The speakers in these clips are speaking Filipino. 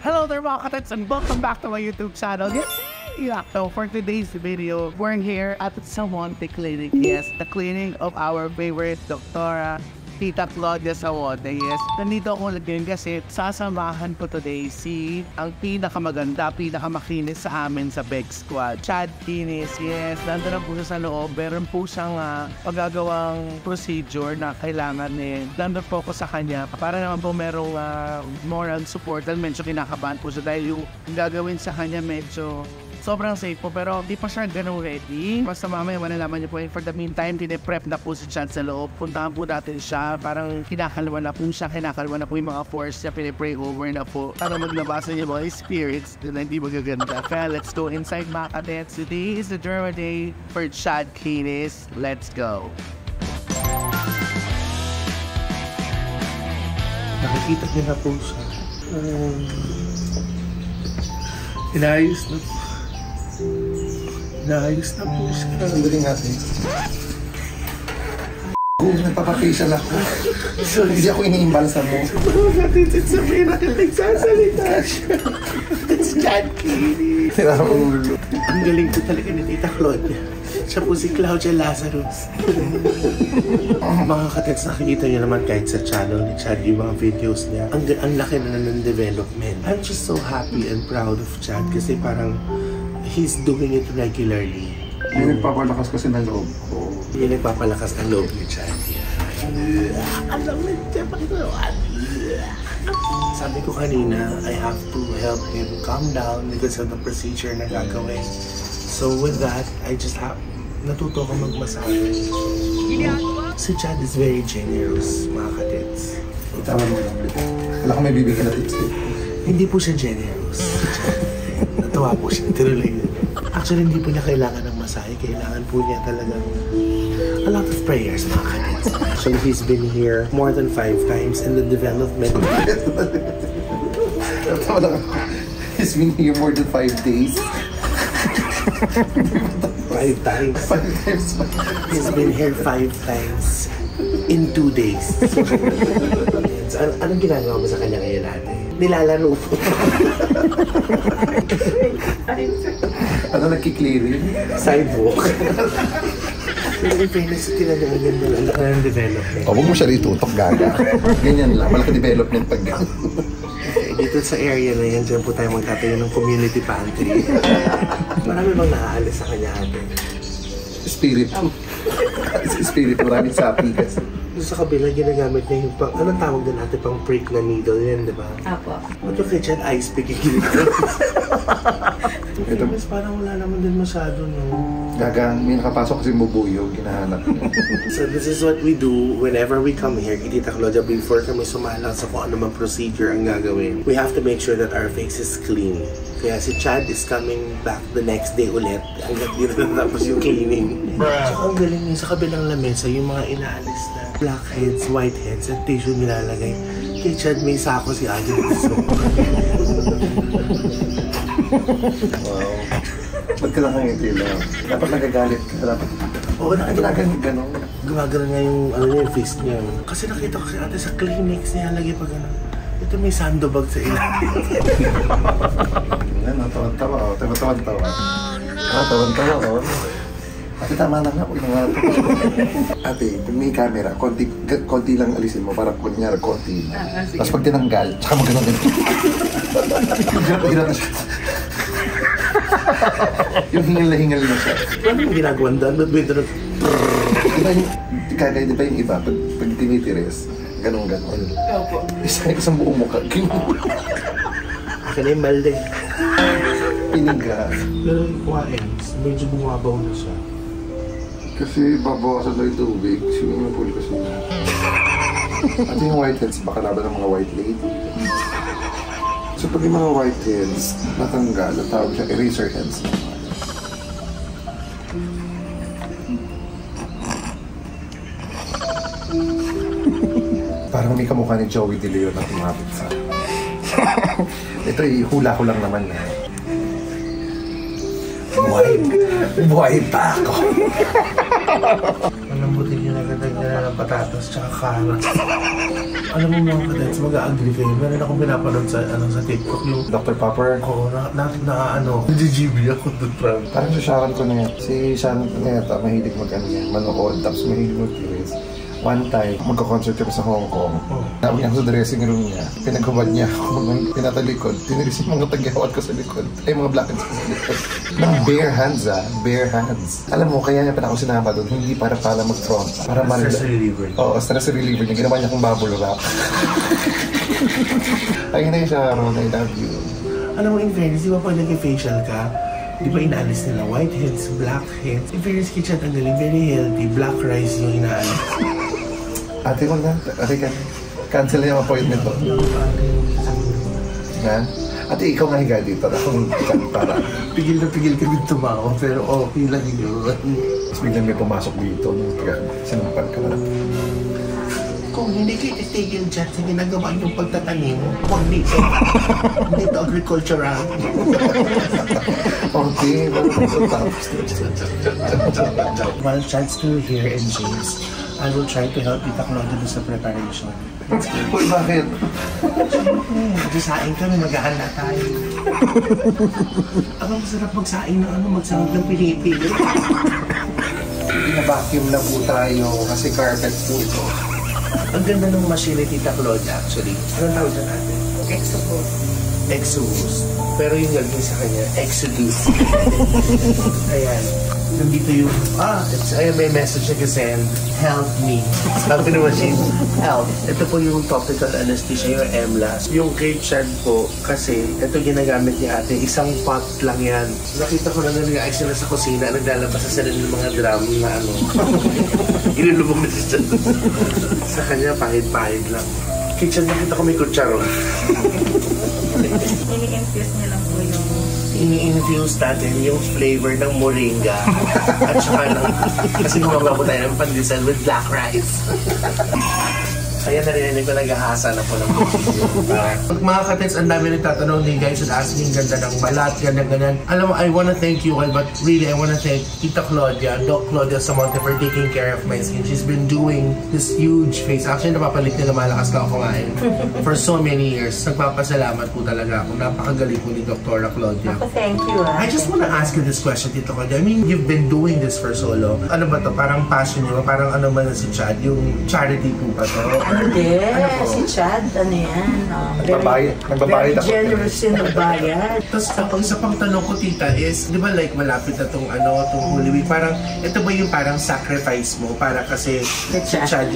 Hello there mga katets and welcome back to my YouTube channel. Yes, yeah. So for today's video, we're here at Samonte Clinic. Yes, the clinic of our favorite Dr. Tita Claudia Samonte. Yes, nandito ako ngayon kasi sasamahan ko today ang pinakamaganda, pinakamakinis sa amin sa Beg Squad, Chad Kinis. Yes, nandun po siya sa loob. Meron po siyang pagagawang procedure na kailangan nandun po ko sa kanya para naman po merong moral support. Dahil medyo kinakabahan po siya dahil yung gagawin sa kanya medyo sobrang safe po, pero di pa siya ganun ready. Basta mamaya malalaman niyo po. For the meantime, tine-prep na po si Chad sa loob. Puntahan po natin siya. Parang kinakalwa na po siya. Kinakalwa na po yung mga force niya. Pine-pray over na po. Para maglabasa niyo mga spirits na hindi magaganda. Kaya let's go inside mga katets. Today is the Derma Day for Chad Kinis. Let's go. Nakikita niyo na po siya. Inaayos na po. Naayos na po siya. Sandali natin. Nagpapafacial ako. Hindi ako iniimbalsa mo. Natin sabihin natin nagsasalita siya. It's Chad Kinis. Ang galing po talaga ni Tita Claudia. Siya po si Claudia Lazarus. Mga katets, nakikita niyo naman kahit sa channel ni Chad yung mga videos niya. Ang laki na ng development. I'm just so happy and proud of Chad kasi parang he's doing it regularly. Yung nagpapalakas kasi ng loob ko. Yung nagpapalakas ang loob ni Chad. Alam mo, Sabi ko kanina, I have to help him calm down because of the procedure na gagawin. So with that, I just natuto ko magmasahe. Si Chad is very generous, mga katets. Itama mo lang ulit. Wala kang may bibigyan na tips eh. Hindi po siya generous. Natawa po siya. Tinuloy yun. Actually, hindi po niya kailangan ng masahe. Kailangan po niya talaga a lot of prayers, mga katets. Actually, he's been here more than 5 times in the development. Natawa lang ako. He's been here more than 5 days. 5 times? 5 times. He's been here 5 times in 2 days. So, anong ginagawa mo sa kanya ngayon natin? Nilalaro po. Ano nagkiklearing? Sidewalk. Pero in fairness, tinanong ganda lang. Ang laki ng development. O, huwag mo siya ritutok, gaga. Ganyan lang. Malaki development pag gano'n. Okay, dito sa area na yan, dyan po tayo magtatayo ng community pantry. Marami bang naaalis sa kanya atin? Spirit. Spirit, maraming sapi kasi. Doon sa kabila, ginagamit niya yung pang, anong tawag din natin, pang prick na needle yan, di ba? Apo. What yung kitchen ice pick yung ito, mas parang wala naman din masyado, no? Gagang, may nakapasok kasi bubuyo, ginahanap niya. So this is what we do whenever we come here, Tita Claudia, before kami sumala sa kung ano mang procedure ang gagawin. We have to make sure that our face is clean. Kaya si Chad is coming back the next day ulit. Hanggang di na tapos yung cleaning. So ang galing niya sa kabilang lamesa, yung mga inaalis na blackheads, whiteheads, at tissue nilalagay. Kay Chad may sako si Agil. Wow. Ba't ka lang ngiti lang? Dapat nagagalit ka. Dapat Oo, nakita ko gano'n. gumagano nga yung, yung fist niya. Kasi nakita ko si ate sa clinics niya lagi pa gano'n. Ito may sandbag sa ilalim. Yan, tawan-tawa. Tawan-tawa. Tawan-tawa. Ate, tama na nga. Huwag na nga. Ate, pag may camera, konti lang alisin mo para kunyari, konti na. Tapos pag tinanggal, tsaka mag-ganon. Hirap na siya. Yung hingal na siya. Ano yung ginagawan doon? Ba't may doon? Di ba yung iba, pag tinitiris, ganon-ganon. Opo. Isang buong mukha. Akin na yung malde. Piniga. Pero yung QMs, medyo bumabaw na siya. Kasi babawasan na yung tubig. Swimming pool kasi. At yung whiteheads, baka laban ng mga white lady. So pag yung mga whiteheads natanggal, ang tawag siya eraser heads. Parang may kamukha ni Joey De Leon na tumapit sa... Ito hula ko lang naman na. Buhay pa ako. Ano palambutin niyo na ganda ng patatas tsaka carrots. Alam mo mga kadets, mag-a-agree kayo. Meron akong pinapanood sa TikTok yung Dr. Popper. Oo, nagigibli ako doon, Frank. Parang si Sharon Cuneta. Si Sharon Cuneta, mahilig mag-ano yan, manood, tapos mahilig mag-viewers. One time, magka-concert kami sa Hong Kong. Nabi niya ako sa dressing room niya. Pinaghubad niya ako ng pinatalikod. Tiniris yung mga tagyawat ko sa likod. Ay, mga blackheads ko sa likod. Ng bare hands, bare hands. Alam mo, kaya niya pa ako sinama doon. Hindi para mag-front. Para Stress reliever. Oo, stress reliever niya. Ginawa niya akong bubble wrap. Ay, na yung Sharon. I love you. Alam mo, in fairness, di ba pag nag-facial ka, di ba inaalis nila whiteheads, blackheads? In fairness, kitchen ang galing, very healthy. Black rice yung inaalis. Ate ko na. Ate ka. Cancel na yung appointment mo. Ha? Ate, ikaw nga higa dito. Akong para. Pigil na pigil kami tumawa, pero okay lang yun. Tapos biglang may pumasok dito. Sinampal ka na. Kung hindi kayo titigil dyan sa ginagawa niyong pagtatanim, huwag dito. Dito agricultural. Okay. While Chad's still here and James, I will try to help Tita Claudia sa preparation. Uy, bakit? Magsasaing kami, mag-ahanda tayo. Ang masarap magsaing na magsahog ng pinipili. Bina-vacuum na po tayo kasi carpet po ito. Ang ganda ng machine ni Tita Claudia actually. Anong tawag na natin? Exodus. Pero yung gagawin sa kanya, Exodus. Ayan. Nandito yung, ayan may message na send. Help me. Sabi ng machine, help. Ito po yung topical anesthesia, yung EMLAS. Yung kay Chad po, kasi ito ginagamit ni ate, isang pot lang yan. Nakita ko na nag-ayos sila sa kusina, naglalabas sa sila ng mga drum na inulubog na si Chad. Sa kanya, pahid-pahid lang. Kay Chad, nakita ko may kutsaro. Ini-infuse niya lang po yung... Ini-infuse natin yung flavor ng moringa at saka ng... Kasi gumagawa po tayo ng pandesal with black rice. Kaya narinig ko naghahasa na po ng mga katits, ang dami nagtatanong din guys and asking ganda ng balat, ganyan. Alam mo, I wanna thank you, but really I wanna thank Tita Claudia, Doc Claudia Samonte for taking care of my skin. She's been doing this huge face. Actually, napapalit nila malakas na ako kumain for so many years. Nagpapasalamat po talaga ako. Napakagaling po ni Dr. Claudia. Thank you. I just wanna ask you this question, Tita Claudia. I mean, you've been doing this for so long. Ano ba to? Parang passion nyo? Parang ano man si Chad? Yung charity po ba to? Hindi. Si Chad, ano yan? Nagbabayad ako. Very generous yung nagbayad. Tapos kapag sa pangtanong ko, Tita, is, di ba like malapit na tong Holy Week, parang, ito ba yung parang sacrifice mo para kasi si Chad?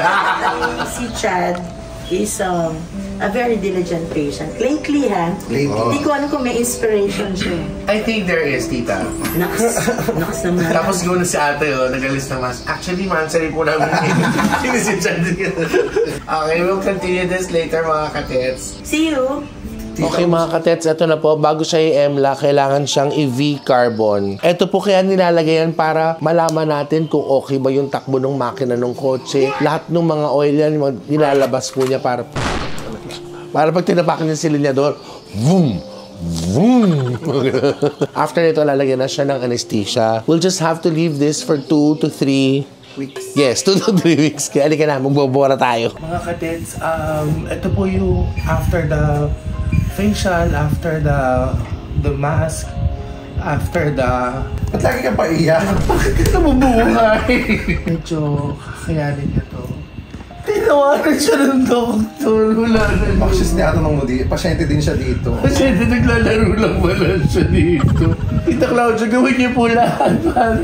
Si Chad is a very diligent patient. Lately, hindi ko alam kung may inspiration siya. I think there is, Tita. Naks naman. Tapos gano'n si ate, nag-alis na mas. Actually, mansarin po namin yun si Chad. Okay, we'll continue this later, mga katets. See you! Okay mga katets, ito na po. Bago siya i-EMLA, kailangan siyang i-V-carbon. Ito po kaya nilalagay yan para malaman natin kung okay ba yung takbo ng makina ng kotse. Lahat ng mga oil yan, nilalabas po niya para pag tinapakan niya si linyador, boom! Boom! After nito, lalagyan na siya ng anesthesia. We'll just have to leave this for 2 to 3 weeks. Yes, 2 to 3 weeks. Kaya alika na, magbobora tayo. Mga katets, ito po yung after the facial, after the mask, after the... Ba't lagi kang paiyak? Bakit ka nabubuhay? Medyo kakayanin niya to. Tinawanan siya ng doktor. Wala na yun. Baksis niya ng mudi. Pasyente din siya dito. Pasyente naglalaro lang wala siya dito. Tita Claudia, gawin niyo po lahat para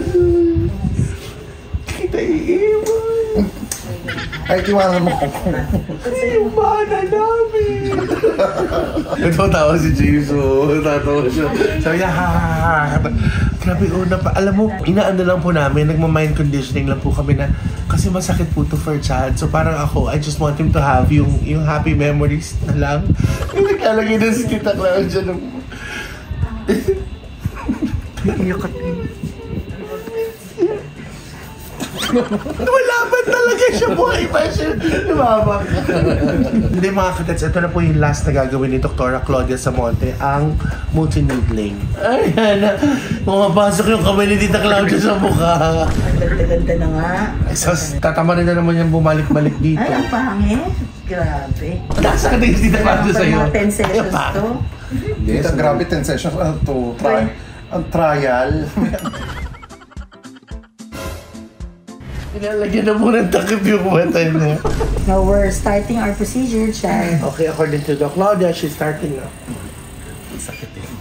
kita iiwan. Ay, tiwanan mo. Iwanan namin. Nagtatawa si James, tatawa siya. Sabi niya, ha. Grabe, alam mo, inaano lang po namin, nagma-mind conditioning lang po kami na, kasi masakit po to for Chad. So parang ako, I just want him to have yung happy memories na lang. Yung naglalagay na si Tita Claudia ng... Malaban talaga siya, buhay pa siya. Lumabang. Hindi mga kadets, ito na po yung last na gagawin ni Dr. Claudia Samonte, ang multi-needling. Ayan, pumapasok yung kamay ni Tita Claudia sa mukha. Ang ganda na nga. Sos, tatamarin na naman yung bumalik-balik dito. Ay, ang pangit. Grabe. Nasa ka din si Tita Claudia sa'yo. Mga 10 sessions to. Yes, grabe 10 sessions to try. Ang trial. Nilalagyan na po ng takip yung mata niya. Now we're starting our procedure, Chad. Okay, according to Doc Claudia, she's starting na. Sakit eh.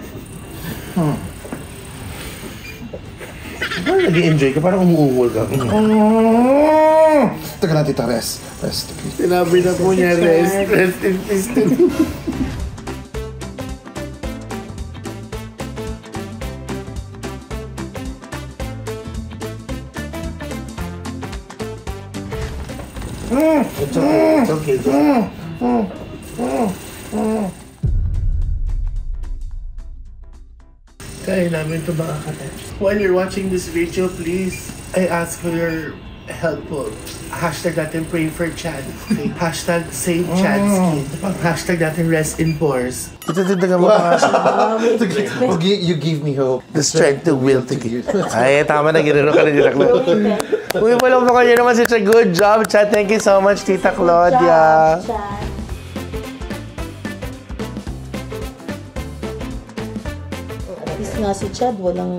Parang nag-i-enjoy ka, parang umuungol ka. Teka lang, tita, rest. Rest, please. Sinabi na po niya, rest in peace. It's okay, it's okay. Kaya namin ito mga kadets. While you're watching this video, please, I ask for your help po. Hashtag natin pray for Chad. Okay? Hashtag save Chad's skin. Hashtag natin rest in pores. Ito mo You give me hope. the strength to will to give. Ay, tama na. Ginano ka na, Tita Claudia. Uy, walang pa kanya naman si Chad. Good job, Chad. Thank you so much, Tita Claudia. At least nga si Chad, walang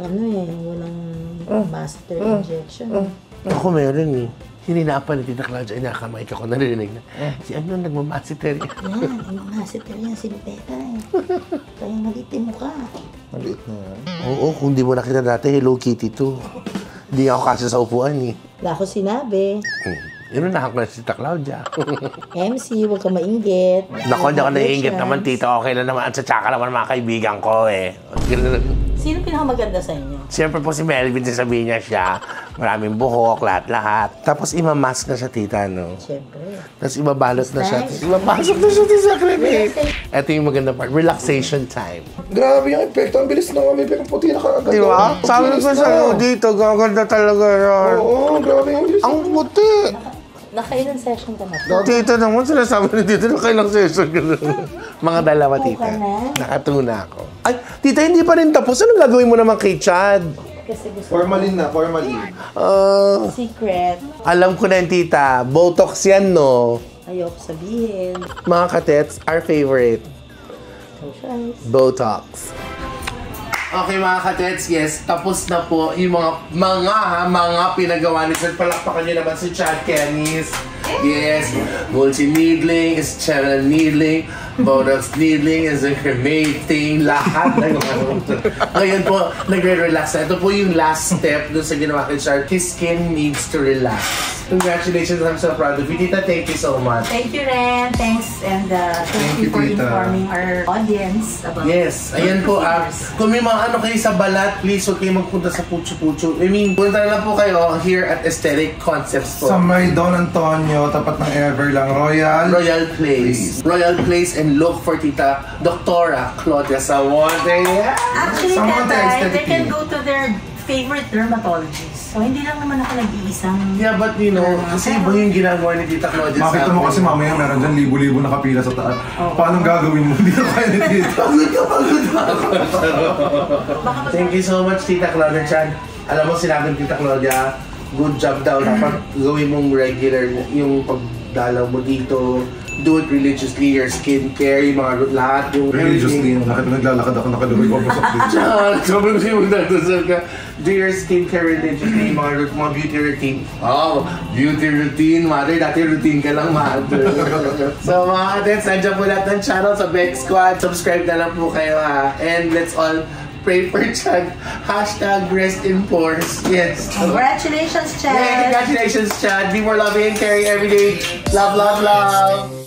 master injection. Ako meron eh. Hininapan ni Tita Claudia. Inakamay ka ko narinig na. Si ano nagmamasiter yan. Yan, master yan si Lupeta eh. Kaya malitin mo ka. Maliit na yan. Oo, kung di mo nakita dati, Hello Kitty 2. Hindi ako kasi sa upuan eh. Wala ko sinabi. Yun na ako na si Tita Claudia. MC, huwag ka mainggit. Nako, hindi ako naiingit naman, Tito. Okay lang naman. At sa tsaka naman mga kaibigan ko eh. Sino pinakamaganda sa inyo? Siyempre po si Melvin, sasabihin niya siya. Maraming buhok, lahat-lahat. Tapos imamask na siya, Tita, no? Siyempre. Tapos ibabalot na siya. Nice. Imapasok na siya sa creme. Ito yung maganda part. Relaxation time. Grabe yung epekto. Ang bilis na kami. Pero puti na kaagad. Di ba? Sabi ko sa'yo dito, gaganda talaga yan. Oo, grabe yung bilis. Ang puti. Nakailan session ka na? Tito naman, sinasabi ni Tito na kailang session ka na. Mga dalawa, Tita. na? Nakatuna ako. Ay, Tita, hindi pa rin tapos. Anong gagawin mo naman kay Chad? Kasi gusto Formalin na, formalin. secret. Alam ko na yun, Tita. Botox yan, no? Ayoko sabihin. Mga katets, our favorite. Socials. Botox. Okay mga katets, yes, tapos na po yung mga pinagawa ni Chad. Palakpakan niyo naman si Chad Kennis. Yes, multi-needling, channel needling, Botox needling, is cremating, lahat na yung Ngayon po, nagre-relax na. Ito po yung last step dun sa ginawa kay Chad. His skin needs to relax. Congratulations, I'm so proud of you. Tita, thank you so much. Thank you, Ren. Thanks, and thank you for Tita. informing our audience about Yes, ayan po. Kung may mga ano kayo sa balat, please huwag kayo magpunta sa Pucho-Pucho. I mean, punta na lang po kayo here at Aesthetic Concepts po. Sa may Don Antonio, tapat ng Everlang Royal. Royal Place. Royal Place, and look for Tita Dr. Claudia Samonte. Yeah. Actually, Someone Tatay, texted they can me. go to their favorite dermatologist. So, hindi lang naman ako nag-iisang... Yeah, but you know, kasi iba yung ginagawa ni Tita Claudia sa Makita mo kasi mamaya meron dyan libo-libo na kapila sa taas. Paano gagawin mo? Hindi na kaya ni Tita. Pagod Thank you so much, Tita Claudia Chan. Alam mo, sinabi ni Tita Claudia, good job daw. Dapat gawin mong regular yung pagdalaw mo dito. Do it religiously, your skincare, yung mga lahat, yung Religiously, naglalakad ako, nakaluwi ko sa dito. Sabi ko sa'yo, magdadasal ka. Do your skincare religiously, mga beauty routine. Oh, beauty routine, mother. Dati routine ka lang, mother. So mga katets, nandiyan po lahat ng channel sa Beck Squad. Subscribe na lang po kayo ha. And let's all pray for Chad. Hashtag rest in pores. Yes. Congratulations, Chad! Yeah, congratulations, Chad. Be more loving and caring every day. Love, love, love.